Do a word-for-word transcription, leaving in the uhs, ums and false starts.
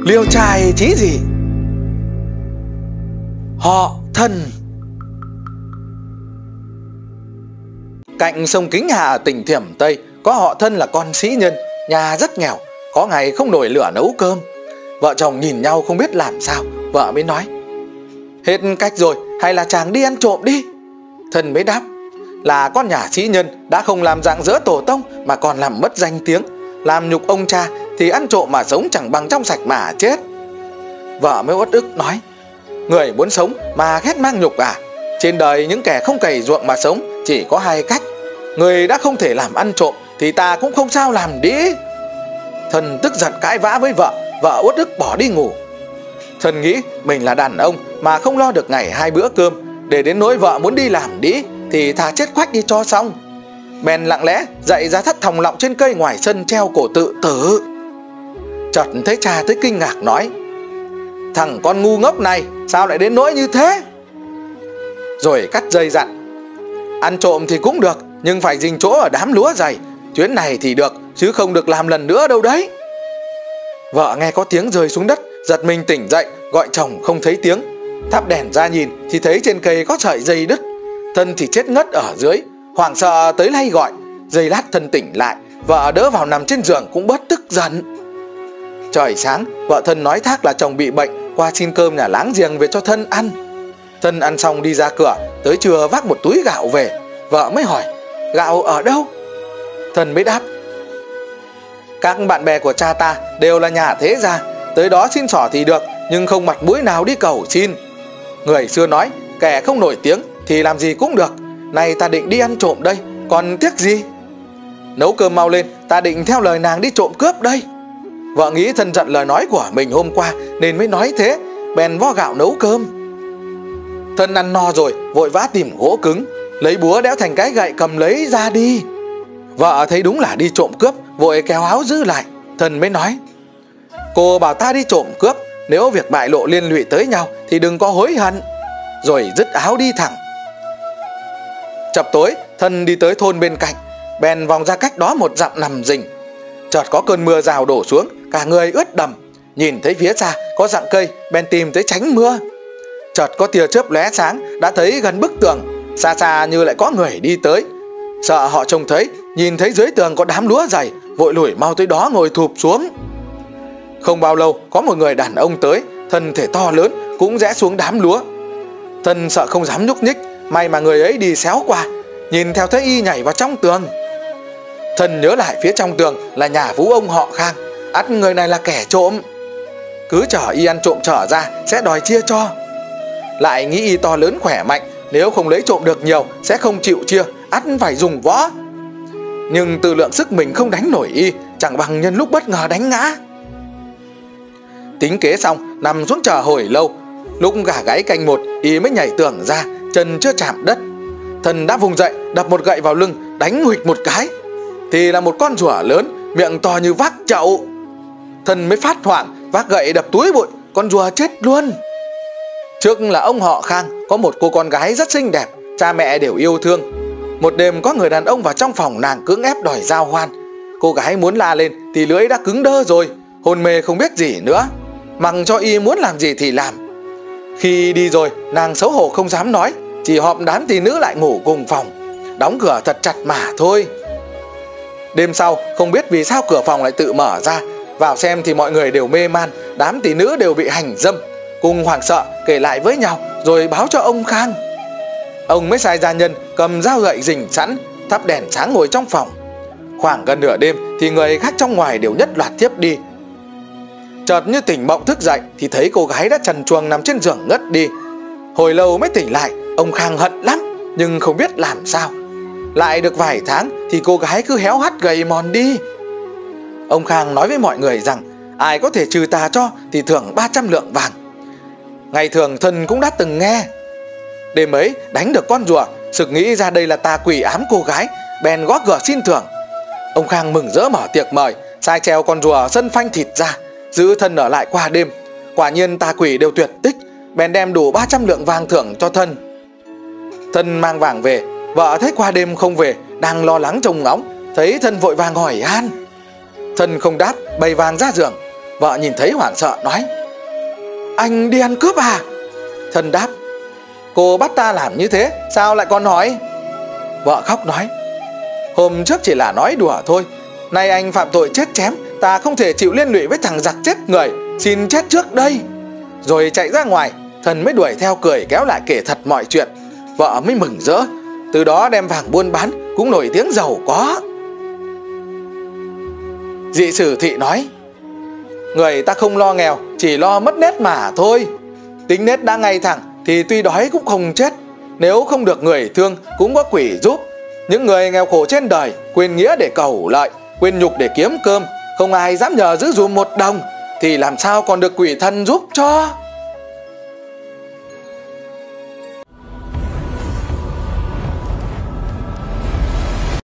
Liêu trai chí gì? Họ Thân. Cạnh sông Kính Hà ở tỉnh Thiểm Tây có họ Thân là con sĩ nhân, nhà rất nghèo, có ngày không nổi lửa nấu cơm. Vợ chồng nhìn nhau không biết làm sao, vợ mới nói: hết cách rồi, hay là chàng đi ăn trộm đi. Thân mới đáp: là con nhà sĩ nhân đã không làm rạng rỡ tổ tông mà còn làm mất danh tiếng, làm nhục ông cha, thì ăn trộm mà sống chẳng bằng trong sạch mà chết. Vợ mới uất ức nói: người muốn sống mà ghét mang nhục à? Trên đời những kẻ không cày ruộng mà sống chỉ có hai cách. Người đã không thể làm ăn trộm thì ta cũng không sao làm đi. Thân tức giận cãi vã với vợ, vợ uất ức bỏ đi ngủ. Thân nghĩ mình là đàn ông mà không lo được ngày hai bữa cơm, để đến nỗi vợ muốn đi làm đi thì thà chết quách đi cho xong. Bèn lặng lẽ dậy ra thắt thòng lọng trên cây ngoài sân treo cổ tự tử. Chợt thấy cha tới kinh ngạc nói: thằng con ngu ngốc này sao lại đến nỗi như thế? Rồi cắt dây dặn: ăn trộm thì cũng được, nhưng phải dình chỗ ở đám lúa dày. Chuyến này thì được, chứ không được làm lần nữa đâu đấy. Vợ nghe có tiếng rơi xuống đất, giật mình tỉnh dậy, gọi chồng không thấy tiếng. Thắp đèn ra nhìn thì thấy trên cây có sợi dây đứt. Thân thì chết ngất ở dưới, hoảng sợ tới lay gọi. Giây lát Thân tỉnh lại, vợ đỡ vào nằm trên giường cũng bớt tức giận. Trời sáng, vợ Thân nói thác là chồng bị bệnh, qua xin cơm nhà láng giềng về cho Thân ăn. Thân ăn xong đi ra cửa, tới trưa vác một túi gạo về. Vợ mới hỏi: gạo ở đâu? Thân mới đáp: các bạn bè của cha ta đều là nhà thế gia, tới đó xin xỏ thì được, nhưng không mặt mũi nào đi cầu xin. Người xưa nói kẻ không nổi tiếng thì làm gì cũng được. Này ta định đi ăn trộm đây, còn tiếc gì? Nấu cơm mau lên, ta định theo lời nàng đi trộm cướp đây. Vợ nghĩ Thân giận lời nói của mình hôm qua nên mới nói thế, bèn vo gạo nấu cơm. Thân ăn no rồi vội vã tìm gỗ cứng, lấy búa đẽo thành cái gậy cầm lấy ra đi. Vợ thấy đúng là đi trộm cướp, vội kéo áo giữ lại. Thân mới nói: cô bảo ta đi trộm cướp, nếu việc bại lộ liên lụy tới nhau thì đừng có hối hận. Rồi dứt áo đi thẳng. Chập tối, Thân đi tới thôn bên cạnh, bèn vòng ra cách đó một dặm nằm rình. Chợt có cơn mưa rào đổ xuống, cả người ướt đầm. Nhìn thấy phía xa có rặng cây, bèn tìm tới tránh mưa. Chợt có tia chớp lóe sáng, đã thấy gần bức tường, xa xa như lại có người đi tới. Sợ họ trông thấy, nhìn thấy dưới tường có đám lúa dày, vội lủi mau tới đó ngồi thụp xuống. Không bao lâu có một người đàn ông tới, thân thể to lớn, cũng rẽ xuống đám lúa. Thân sợ không dám nhúc nhích, may mà người ấy đi xéo qua, nhìn theo thấy y nhảy vào trong tường. Thân nhớ lại phía trong tường là nhà Vũ ông họ Khang, ắt người này là kẻ trộm. Cứ chờ y ăn trộm trở ra sẽ đòi chia cho. Lại nghĩ y to lớn khỏe mạnh, nếu không lấy trộm được nhiều sẽ không chịu chia, ắt phải dùng võ. Nhưng tự lượng sức mình không đánh nổi y, chẳng bằng nhân lúc bất ngờ đánh ngã. Tính kế xong, nằm xuống chờ hồi lâu. Lúc gà gáy canh một, y mới nhảy tường ra, chân chưa chạm đất. Thân đã vùng dậy, đập một gậy vào lưng, đánh huỵch một cái. Thì là một con rùa lớn, miệng to như vác chậu. Thân mới phát hoảng, vác gậy đập túi bụi, con rùa chết luôn. Trước là ông họ Khang có một cô con gái rất xinh đẹp, cha mẹ đều yêu thương. Một đêm có người đàn ông vào trong phòng nàng cưỡng ép đòi giao hoan. Cô gái muốn la lên thì lưỡi đã cứng đơ rồi, hôn mê không biết gì nữa, mặc cho y muốn làm gì thì làm. Khi đi rồi, nàng xấu hổ không dám nói, chỉ họp đám tỷ nữ lại ngủ cùng phòng, đóng cửa thật chặt mà thôi. Đêm sau, không biết vì sao cửa phòng lại tự mở ra. Vào xem thì mọi người đều mê man, đám tỷ nữ đều bị hành dâm. Cùng hoảng sợ kể lại với nhau, rồi báo cho ông Khang. Ông mới sai gia nhân cầm dao gậy rình sẵn, thắp đèn sáng ngồi trong phòng. Khoảng gần nửa đêm thì người khách trong ngoài đều nhất loạt thiếp đi. Chợt như tỉnh mộng thức dậy thì thấy cô gái đã trần truồng nằm trên giường ngất đi. Hồi lâu mới tỉnh lại, ông Khang hận lắm nhưng không biết làm sao. Lại được vài tháng thì cô gái cứ héo hắt gầy mòn đi. Ông Khang nói với mọi người rằng ai có thể trừ tà cho thì thưởng ba trăm lượng vàng. Ngày thường Thân cũng đã từng nghe. Đêm ấy đánh được con rùa, sực nghĩ ra đây là tà quỷ ám cô gái, bèn gõ cửa xin thưởng. Ông Khang mừng rỡ mở tiệc mời, sai treo con rùa sân phanh thịt ra, giữ Thân ở lại qua đêm. Quả nhiên tà quỷ đều tuyệt tích, bèn đem đủ ba trăm lượng vàng thưởng cho Thân. Thân mang vàng về, vợ thấy qua đêm không về, đang lo lắng trông ngóng, thấy Thân vội vàng hỏi han. Thân không đáp, bày vàng ra giường. Vợ nhìn thấy hoảng sợ nói: Anh đi ăn cướp à? Thân đáp: Cô bắt ta làm như thế, sao lại còn hỏi? Vợ khóc nói: Hôm trước chỉ là nói đùa thôi, nay anh phạm tội chết chém, ta không thể chịu liên lụy với thằng giặc chết người, xin chết trước đây. Rồi chạy ra ngoài. Thần mới đuổi theo cười kéo lại kể thật mọi chuyện. Vợ mới mừng rỡ, từ đó đem vàng buôn bán, cũng nổi tiếng giàu có. Dị Sử Thị nói: Người ta không lo nghèo, chỉ lo mất nết mà thôi. Tính nết đã ngay thẳng thì tuy đói cũng không chết. Nếu không được người thương cũng có quỷ giúp. Những người nghèo khổ trên đời quên nghĩa để cầu lợi, quên nhục để kiếm cơm, không ai dám nhờ giữ dùm một đồng, thì làm sao còn được quỷ thần giúp cho.